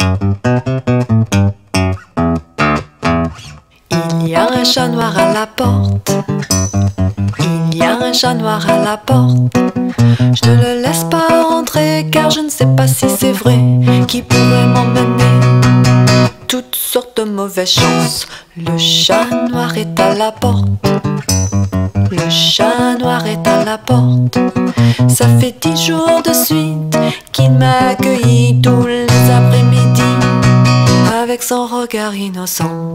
Il y a un chat noir à la porte. Il y a un chat noir à la porte. Je ne le laisse pas entrer car je ne sais pas si c'est vrai qui pourrait m'emmener toutes sortes de mauvaises chances. Le chat noir est à la porte. Le chat noir est à la porte. Ça fait 10 jours de suite qu'il m'a accueilli tous les après-midi avec son regard innocent.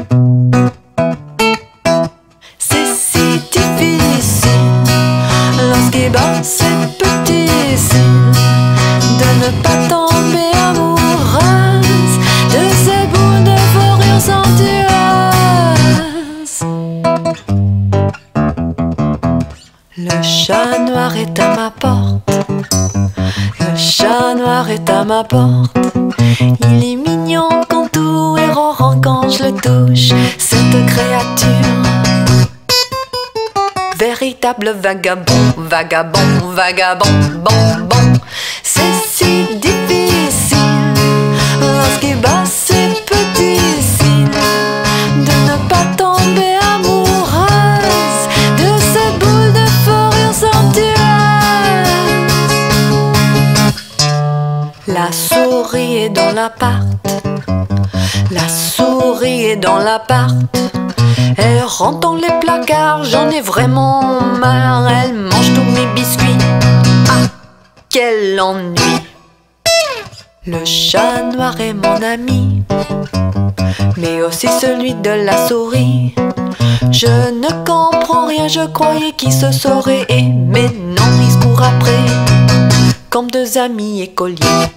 C'est si difficile lorsqu'il bat ses petits cils de ne pas tomber amoureuse de ces boules de fourrure somptueuses. Le chat noir est à ma porte. Le chat noir est à ma porte. Il est mignon quand tout est ronron quand je le touche. Cette créature, véritable vagabond, vagabond, vagabond, bon, bon. C'est si difficile lorsqu'il bat ses petits cils de ne pas tomber amoureuse de cette boule de fourrure somptueuse. La souris est dans l'appart. La souris est dans l'appart. Elle rentre dans les placards, j'en ai vraiment marre. Elle mange tous mes biscuits. Ah, quel ennui! Le chat noir est mon ami, mais aussi celui de la souris. Je ne comprends rien, je croyais qu'ils se sauraient aimer. Non, ils se courent après, comme deux amis écoliers.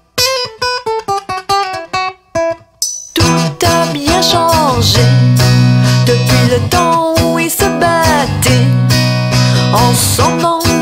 Tout a bien changé depuis le temps où ils se battaient ensemble dans